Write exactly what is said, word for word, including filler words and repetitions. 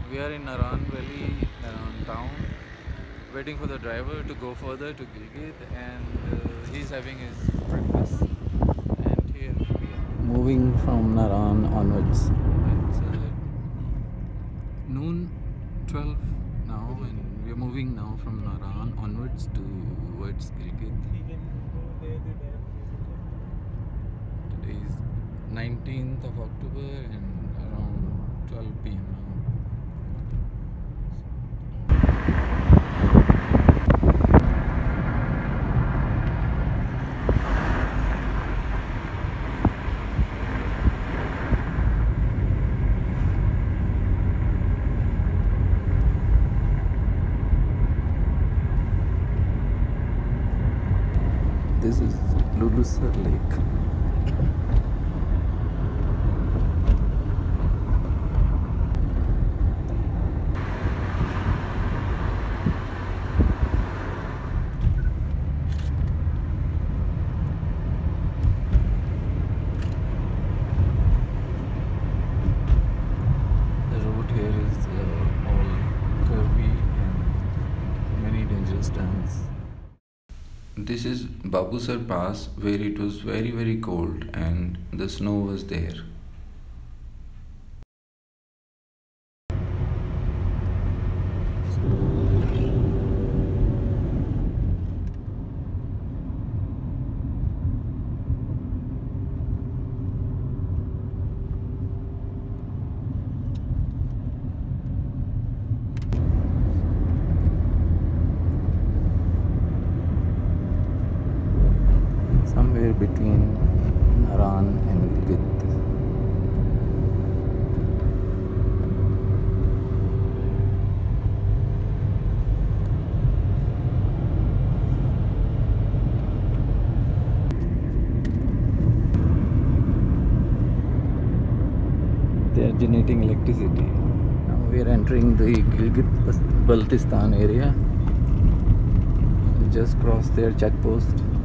We are in Naraan Valley, Naraan town, waiting for the driver to go further to Gilgit, and uh, he's having his breakfast. And here we are, moving from Naraan onwards. It's uh, noon twelve now, and we are moving now from Naraan onwards towards Gilgit. Today is nineteenth of October and around twelve p m now. This is Lulusar Lake. The road here is uh, all curvy and many dangerous turns. This is Babusar Pass, where it was very very cold and the snow was there. Somewhere between Naraan and Gilgit. They are generating electricity. Now we are entering the Gilgit Baltistan area. We just crossed their checkpost.